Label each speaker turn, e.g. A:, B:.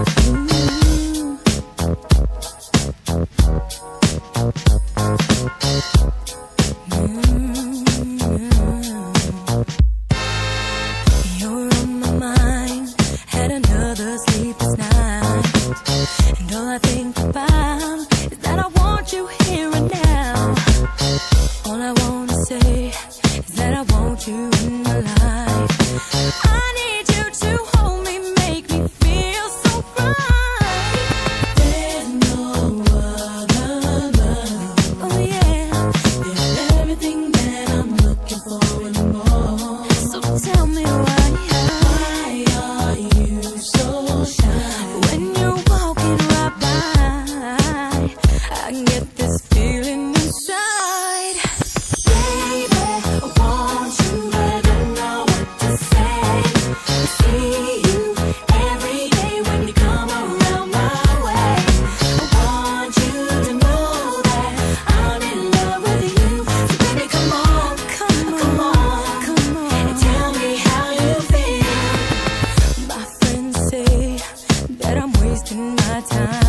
A: You're on my mind, had another sleepless night, and all I think about is that I want you here and now. All I wanna say is that I want you in my life. I need you to hold me, make me feel so right. There's no other love. Oh yeah, there's everything that I'm looking for and more. So tell me why are you so shy? When you're walking right by, I can get this feeling inside. Baby, I want you, I don't know what to say. I see you every day when you come around my way. I want you to know that I'm in love with you. So baby, come on, and tell me how you feel. My friends say that I'm wasting my time.